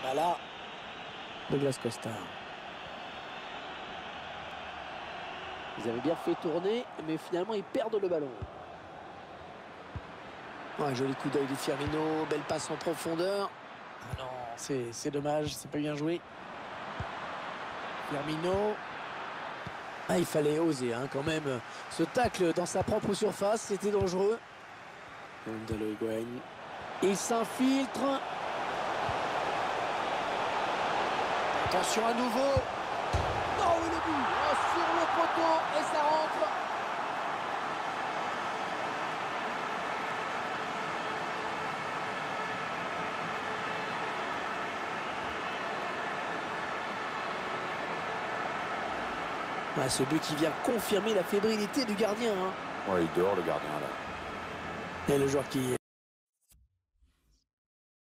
Voilà. Douglas Costa. Ils avaient bien fait tourner, mais finalement ils perdent le ballon. Un joli coup d'œil de Firmino, belle passe en profondeur. Ah non, c'est dommage, c'est pas bien joué. Firmino. Ah, il fallait oser hein, quand même. Ce tacle dans sa propre surface, c'était dangereux. Gonzalo Higuaín. Il s'infiltre. Attention à nouveau. Oh, oui, le but. Oh, sur le poteau et ça rentre. Ah, ce but qui vient confirmer la fébrilité du gardien. Hein. Ouais, il dort le gardien là. Et le joueur qui